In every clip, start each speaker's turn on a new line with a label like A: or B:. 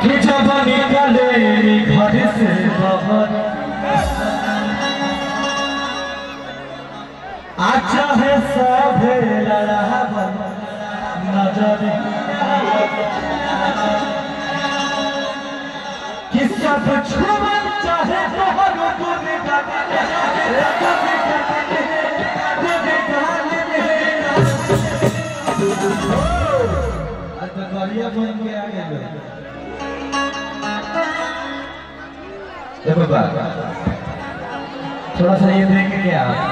A: कि जब निकले घर से बाहर अच्छा है सब लड़ा नजर कि सब छुमन चाहे गरिया बन के आगे देखो थोड़ा सा ये देखेंगे आप।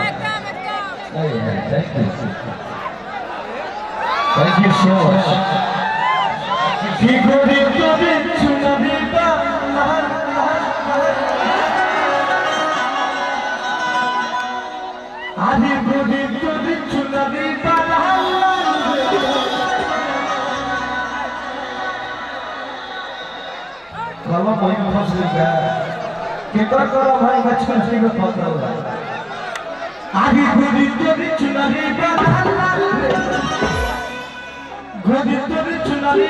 A: Thank you so much. कि गोरी तो चुनरी आधी गोरी तो चुनरी कलम भाई फंस गया के करो भाई बचपन से में फंस रहा आधी गोरी तो चुनरी गोरी तो चुनरी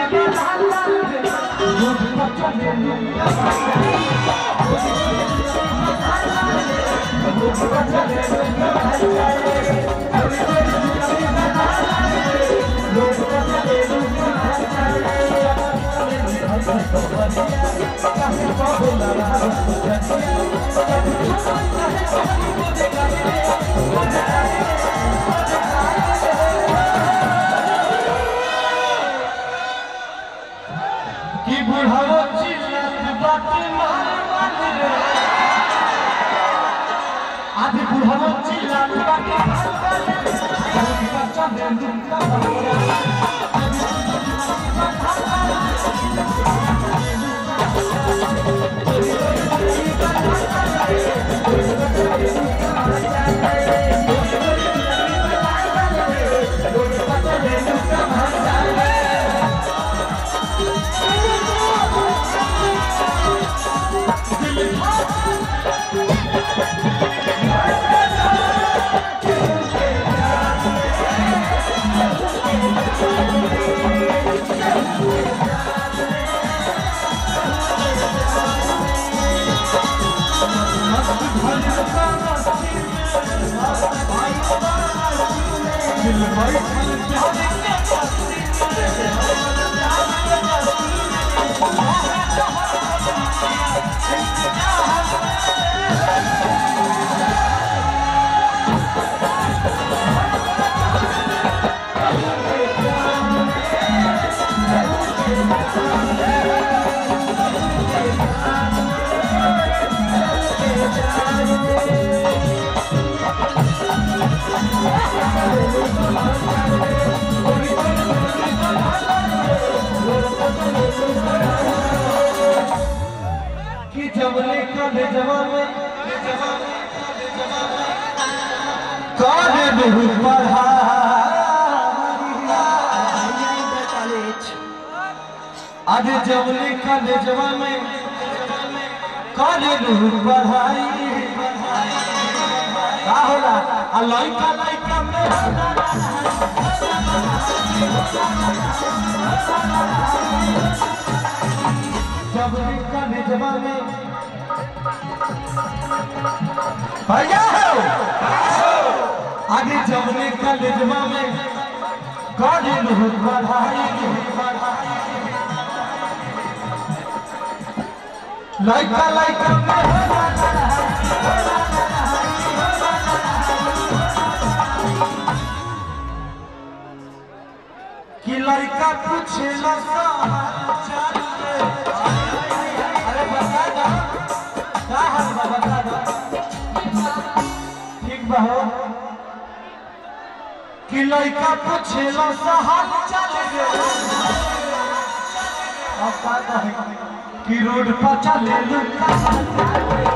A: दूध बच्चा ले कि बुढ़ाओ चिल्लत बात आधी बुढ़ाओ चिल्लत कि जवले का ले जवान में काहे बहुत पढ़ा आज जवले का ले जवान में काहे बहुत पढ़ाई का होला आ लइका लइका में जवले का ले जवान में भैया हो आगे जवले का ले जवान में काहे बहुत पढ़ाई लइका लइका कि लइका पूछेला अरे बता दो का हाल बा बता दो ठीक बा हो कि लइका पूछेला हाल चल गे अब का कहे कि रोड पर चले लुका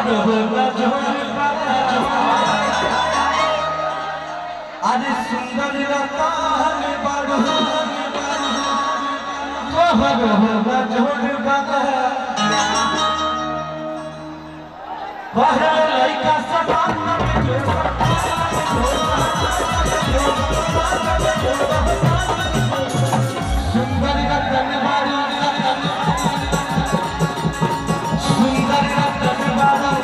A: अरे सुंदर रताल बारू लड़का सुंदर रतन बारू सुंदर रतन बारू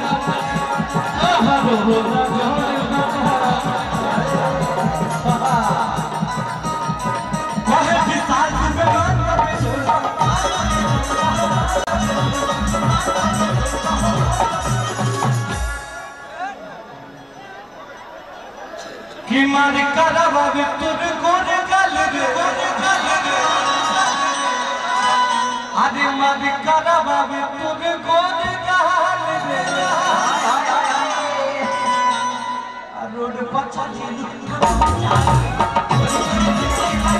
A: कि मार करवा तुर गोर गल अरे मार करवा तुर गोर गल रोड पछा